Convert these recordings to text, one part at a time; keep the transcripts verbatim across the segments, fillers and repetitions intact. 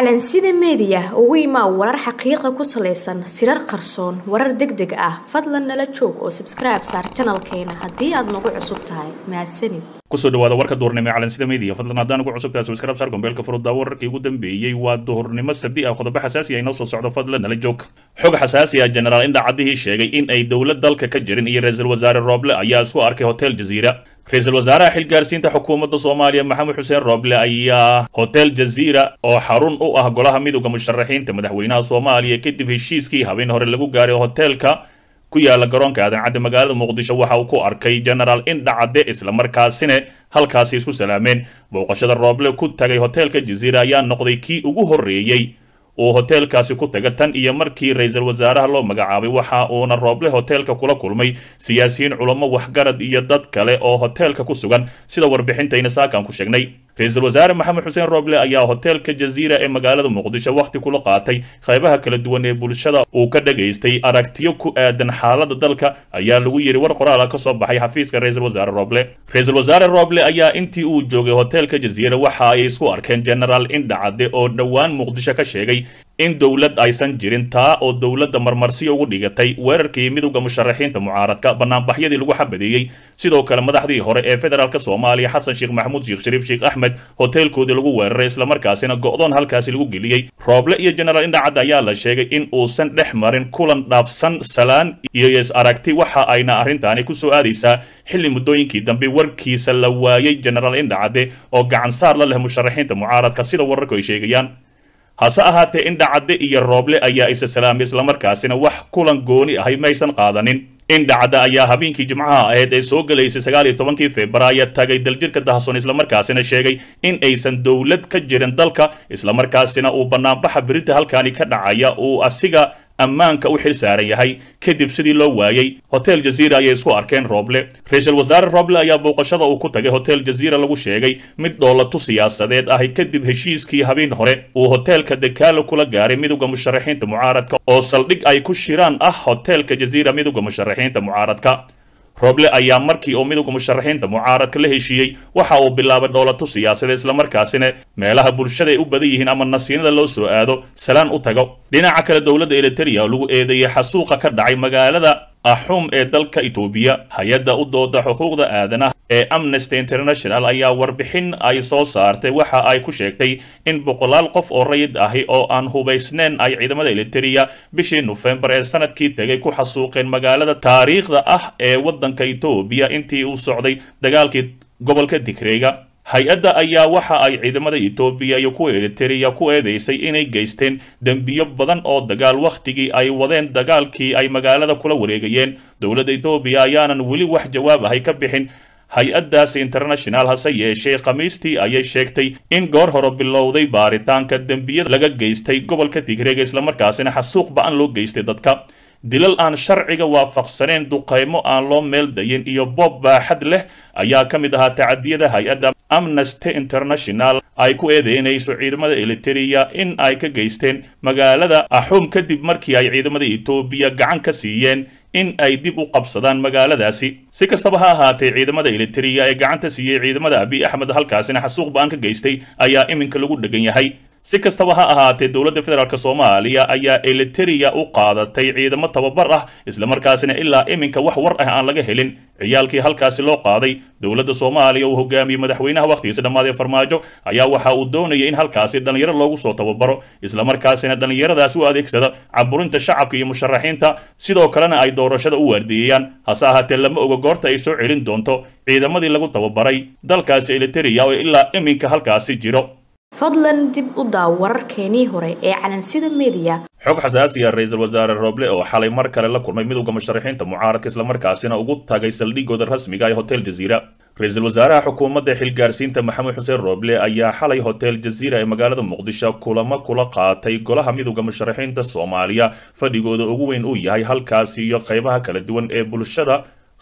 calansida media ugu imaa warar xaqiiqo ku saleysan sirar qarsoon warar degdeg ah fadlan nala joog oo subscribe saar channelkeena hadii aad nagu cusub tahay mahadsanid kusoo dhawaada warka duhurnimo ee calansida media fadlan haddaan ugu cusub tahay subscribe saar gombeelka furudda wararkii ugu dambeeyay waa duhurnimo sabti ah qodobo xasaasi ah inoo soo socdo fadlan nala joog xog xasaasi ah general inda cadihii sheegay in ay dowlad dalka ka jirin iyo ra'iisul wasaare Roble ayaa isku arkay hotel Jazeera ra'iisul wasaaraha xilgaarsiinta xukuumadda Soomaaliya Maxamed Xuseen Roble ayaa hotel Jazeera oo xarun u ah golaha midowga musharaxiinta madaxweynaha Soomaaliya kadib heshiiskii habeen hore lagu gaaray hotelka ku yaala garoonka aadan cadde magaalada Muqdisho waxa uu ku arkay general inda cadde isla markaasina halkaasi isku salaameen booqashada Roble ku tagay hotelka Jazeera ayaa noqday kii ugu horeeyay oo hotelkaasi ku taga tan iyo markii ra'iisul wasaaraha loo magacaabay waxa uu Roble hotelka kula kulmay siyaasiyiin culamo waxgarad iyo dad kale oo hotelka ku sugan sida warbixintayna saakan ku sheegnay ra'iisul wasaare Maxamed Xuseen Roble ayaa hotelka Jazeera ee magaalada Muqdisho waqti kula qaatay qaybaha kala duwan ee bulshada uu ka dhageystay aragtiyo ku aadan xaaladda dalka ayaa lagu yiri war qoraal ka soo baxay xafiiska ra'iisul wasaare Roble ra'iisul wasaare Roble ayaa intii uu joogay hotelka Jazeera waxa ay isku arkeen general inda cadde oo dhawaan Muqdisho ka sheegay in dawlad aysan jirin taa oo dawladda marmarsi ugu dhigatay weerarkii midowga musharaxiinta mucaaradka banaanbaxyadii lagu xabadeeyay sidoo kale madaxdii hore ee federaalka Soomaaliya Xasan Sheekh Maxamuud Sheekh Shariif Sheekh Ahmed hotelkoodii lagu weeraray isla markaasina go'doon halkaasi lagu geliyay Roble iyo general inda cadde ayaa la sheegay in uusan dhex marin kulan dhaafsan salaan iyo is aragti waxa ayna arrintaani ku soo aadaysaa xilli muddooyinkii dambe warkiisa la waayay general inda cadde oo gacan saar la leh musharaxiinta mucaaradka sida wararku ay sheegayaan hase ahaatee inda cadde iyo Roble ayaa isa salaamay isla markaasina wax kulan gooni ah maysan qaadanin inda cadde ayaa habeenkii jimcaha ahayd ee soo galeysay sagaal iyo tobankii Febraayo tagay daljirka Dahsoon isla markaasina sheegay in aysan dawlad ka jirin dalka isla markaasina uu banaanbaxa birita halkaani ka dhacaya uu asiga ammaanka u xil saaran yahay kadib sidii loo waayay hotel Jazeera ay isku arkeen Roble ra'iisul wasaare Roble ayaa booqashada uu ku tagay hotel Jazeera lagu sheegay mid dowlad siyaasadeed ah kadib heshiiskii habeen hore uu hotelka dekaalo kula gaaray midowga musharaxiinta mucaaradka oo saldhig ay ku shiraan ah hotelka Jazeera midowga musharaxiinta mucaaradka Roble ayaa markii uu midowga musharaxiinta mucaaradka la heshiiyay waxa uu bilaabay dowlad siyaasadeed isla markaasina meelaha bulshada ay u badan yihiin ama nasiinada loo soo aado salaan u tago dhinaca kale dowladda Eritrea oo lagu eedeeyay xasuuqa ka dhacay magaalada Axum ee dalka Itoobiya hay'adda u dooda xuquuqda aadanaha ee Amnesty International ayaa warbixin ay soo saartay waxa ay ku sheegtay in boqolaal qof oo rayid ahi oo aan hubaysnayn ay ciidamada Eritrea bishii November ee sanadkii tagay ku xasuuqeen magaalada taariikhda ah ee wadanka Itoobiya intii uu socday dagaalkii gobolka Tigreega hay'adda ayaa waxa ay ciidamada Itoobiya iyo kuwa Eritrea ku eedeysay inay geysteen dambiyo badan oo dagaal waqtigii ay wadeen dagaalkii ay magaalada kula wareegayeen dowladda Itoobiya ayaanan weli wax jawaab ah ka bixin hay'addaas international hase yeeshee khamiistii ayay sheegtay in goor hore bilowday baaritaanka dambiyada laga geystay gobolka Tigreega isla markaasina xasuuq ba'an loo geystay dadka dilal aan sharciga waafaqsaneen duqeymo aan loo meel dayin iyo bob baaxad leh ayaa ka mid ahaa tacadiyada hay'adda Amnesty International ay ku eedeynayso ciidamada Eritrea in ay ka geysteen magaalada Axum kadib markii ay ciidamada Itoobiya gacan ka siiyeen in ay dib u qabsadaan magaaladaasi si kastaba ha ahaatee ciidamada Eritrea ee gacanta siiyay ciidamada Abiy Ahmed halkaasina xasuuq baan ka geystay ayaa iminka lagu dhagan yahay si kastaba ha ahaatee dowladda federaalka Soomaaliya ayaa Eritrea u qaadatay ciidamo tababar ah isla markaasina ilaa iminka wax war ah aan laga helin ciyaalkii halkaasi loo qaaday dowladda Soomaaliya oo hogaamiyay madaxweynaha waqtigiisa dhamaaday Farmaajo ayaa waxa uu doonayay in halkaasi dhalinyaro loogu soo tababaro isla markaasina dhalinyaradaas u adeegsada caburinta shacabka iyo musharaxiinta sidoo kalena ay doorashada u waardiyeeyaan hase ahaatee lama oga goorta ay soo celin doonto ciidamadii lagu tababaray dalkaasi Eritrea oo ilaa iminka halkaasi jiro fadlan dib u daaw wararkeenii hore ee calansida media xog xasaasi ah ra'iisul wasaare Roble oo xalay mar kale la kulmay midowga musharaxiinta mucaaradka isla markaasina ugu tagay saldhigooda rasmiga ah hotel Jazeera ra'iisul wasaaraha xukuumadda xilgaarsiinta Maxamed Xuseen Roble ayaa xalay hotel Jazeera ee magaalada Muqdisho kulamo kula qaatay golaha midowga musharaxiinta Soomaaliya fadhigooda ugu weyn uu yahay halkaasi iyo qaybaha kala duwan ee bulshada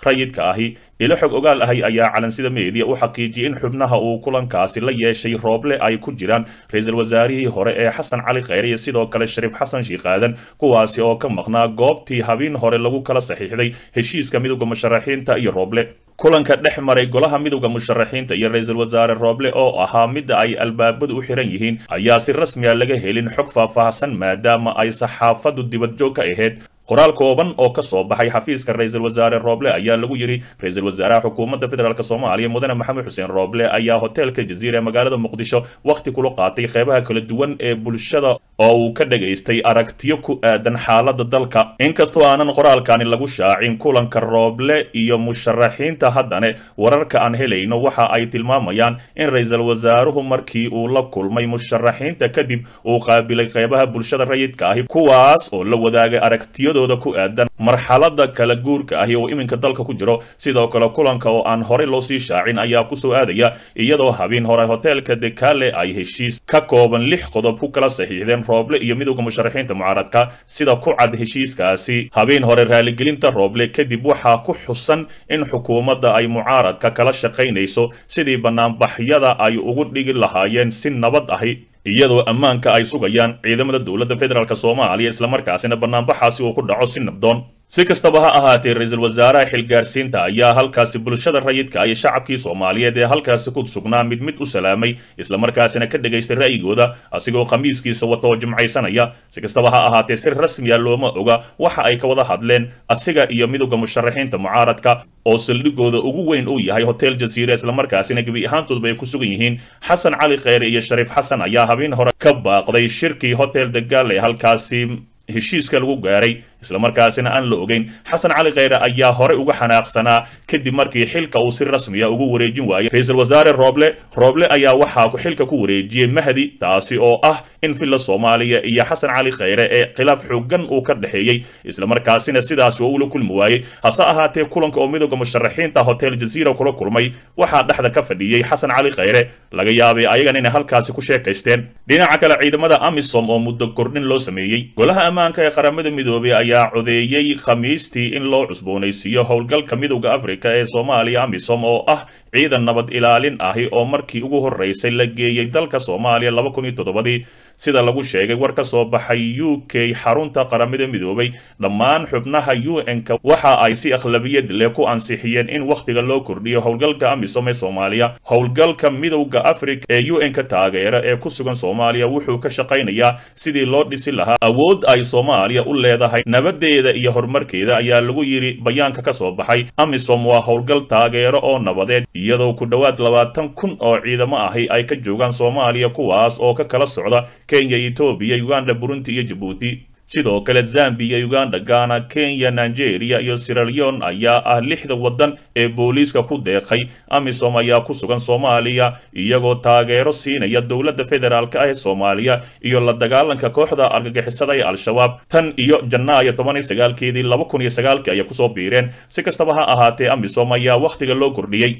rayidka ahi ilo xog ogaal ahi ayaa calansida media u xaqiijiyay in xubnaha uu kulankaasi la yeeshay Rooble ay ku jiraan ra'iisul wasaarihii hore ee Xasan Cali Khayre iyo sidoo kale Shariif Xasan Sheikh Aadan kuwaasi oo ka maqnaa goobtii habeen hore lagu kala saxiixday heshiiska midowga musharaxiinta iyo Rooble kulanka dhex maray golaha midowga musharaxiinta iyo ra'iisul wasaare Rooble oo ahaa mid ay albaabadu u xiran yihiin ayaa si rasmi ah laga helin xog faahfaahsan maadaama ay saxaafadu dibad joog ka ahayd qoraal kooban oo ka soo baxay xafiiska ra'iisul wasaare Rooble ayaa lagu yiri ra'iisul wasaaraha xukuumadda federaalka Soomaaliya mudane Maxamed Xuseen Rooble ayaa hotelka Jazeera ee magaalada Muqdisho waqti kula qaatay qaybaha kala duwan ee bulshada oo uu ka dhageystay aragtiyo ku aadan xaaladda dalka inkastoo aanan qoraalkani lagu shaacin kulanka Rooble iyo musharaxiinta haddana wararka aan helayno waxa ay tilmaamayaan in ra'iisul wasaaruhu markii uu la kulmay musharaxiinta kadib uu qaabilay qaybaha bulshada rayidka ah kuwaas oo la wadaagay aragtiyo ku aadan marxaladda kala guurka ah oo iminka dalka ku jiro sidoo kale kulanka oo aan hore loo sii shaacin ayaa ku soo aadaya iyadoo habeen hore hotelka Dekale ay heshiis ka kooban lix qodob ku kala saxiixdeen Rooble iyo midowga musharaxiinta mucaaradka sida ku cad heshiiskaasi habeen hore raaligelinta Rooble kadib waxaa ku xusan in xukuumadda ay mucaaradka kala shaqaynayso sidii banaanbaxyada ay ugu dhigi lahaayeen si nabad ahi iyadoo ammaanka ay sugayaan ciidamada dawladda federaalka Soomaaliya isla markaasina banaanbaxaasi uu ku dhaco si nabdoon si kastaba ha ahaatee ra'iisul wasaaraha xilgaarsiinta ayaa halkaasi bulshada rayidka ay shacabkii Soomaaliyeed ee halkaasi ku sugnaa mid mid u salaamay isla markaasina ka dhageystay ra'yigooda asigoo qamiiskiisa wato jimcaysanaya si kastaba ha ahaatee si rasmi ah looma oga waxa ay ka wada hadleen asiga iyo midowga musharaxiinta mucaaradka oo saldhigooda ugu weyn uu yahay hotel Jazeera isla markaasina gabi ahaantoodba ay ku sugan yihiin Xasan Cali Khayre iyo Shariif Xasan ayaa habeen hore ka baaqday shirkii hotel Dekale halkaasi heshiiska lagu gaaray isla markaasina aan la ogeyn Xasan Cali Khayre ayaa hore uga xanaaqsanaa kadib markii xilka uu si rasmi ah ugu wareejin waayay ra'iisul wasaare Rooble Rooble ayaa waxa ku xilka ku wareejiyay Mahdi taasi oo ah in filla Soomaaliya iyo Xasan Cali Khayre ee khilaaf xooggan uu ka dhaxeeyay isla markaasina sidaas oo uu la kulmi waayay hase ahaatee kulanka oo midowga musharaxiinta hotel Jazeera kula kulmay waxa dhaxda ka fadhiyay Xasan Cali Khayre laga yaabay ayagana in halkaasi ku sheekaysteen dhinaca kale ciidamada AMISOM oo muddo kordhin loo sameeyay golaha ammaanka ee qaramada midoobay ayaa codeeyay khamiistii in loo cusboonaysiiyo howlgalka midowga Afrika ee Soomaaliya AMISOM oo ah ciidan nabad ilaalin ahi oo markii ugu horeysay la geeyay dalka Soomaaliya laba kun iyo toddoba sida lagu sheegay war ka soo baxay U K xarunta qaramada midoobay dhammaan xubnaha U N-ka waxa ay si aqlabiyad leh ku ansixiyeen in waqtiga loo kordhiyo howlgalka AMISOM ee Soomaaliya howlgalka midowga Afrika ee U N-ka taageera ee ku sugan Soomaaliya wuxuu ka shaqaynayaa sidii loo dhisi lahaa awood ay Soomaaliya u leedahay nabadeeda iyo horumarkeeda ayaa lagu yiri bayaanka ka soo baxay AMISOM waa howlgal taageero oo nabadeed iyadoo ku dhawaad labaatan kun oo ciidamo ahi ay ka joogaan Soomaaliya kuwaas oo ka kala socda Kenya, Ethiopia, Uganda, Burundi iyo Djibouti sidoo kale Zambia, Uganda, Ghana, Kenya, Nigeria iyo Sierra Leone ayaa ah lixda wadan ee booliiska ku deeqay AMISOM ayaa ku sugan Soomaaliya iyagoo taageero siinaya dawladda federaalka ah ee Soomaaliya iyo la dagaalanka kooxda argagixisada ee Al-Shabaab tan iyo Janaayo toban iyo sagaal keedii laba kun iyo sagaal ay ku soo biireen si kastaba ha ahaatee AMISOM ayaa waqtiga loo kordhiyay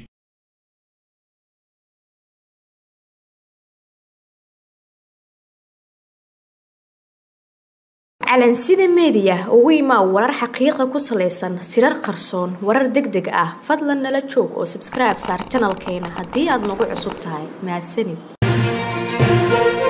calansida media ugu imaa warar xaqiiqa ku saleysan sirar qarsoon warar degdeg ah fadlan nala joog oo subscribe saar channelkeena haddii aad nagu cusub tahay mahadsanid